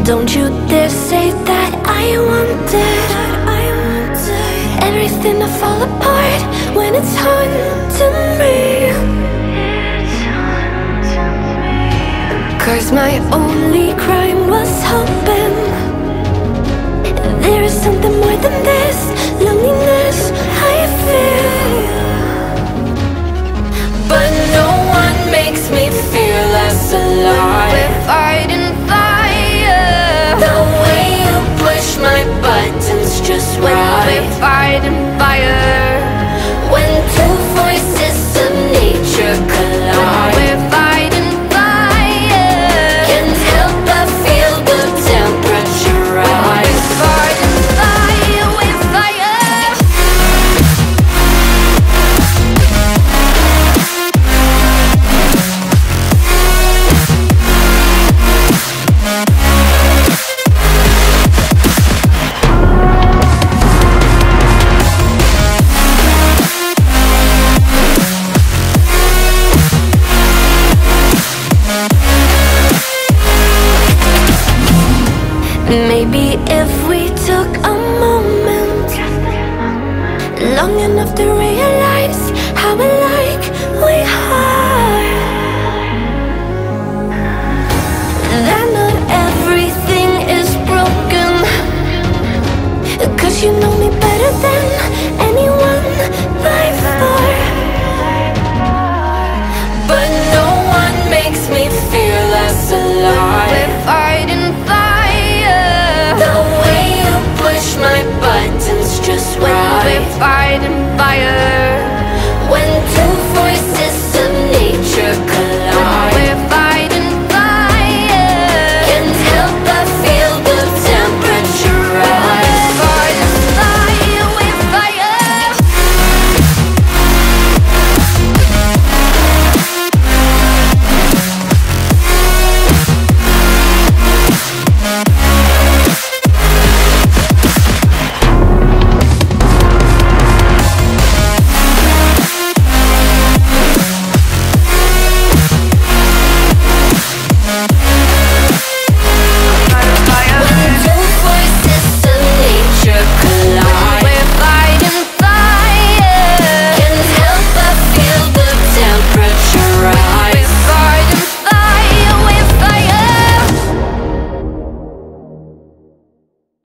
Don't you dare say that I wanted everything to fall apart when it's haunting me. 'Cause my only crime was hoping there is something more than this loneliness I feel. But no one makes me feel less alive. We're fighting fire. The way you push my buttons just right. We're fighting fire. When two voices of nature collide. We're fighting fire. Can't help but feel the temperature rise. We're fighting fire. We're fire. Maybe if we took a moment long enough to realize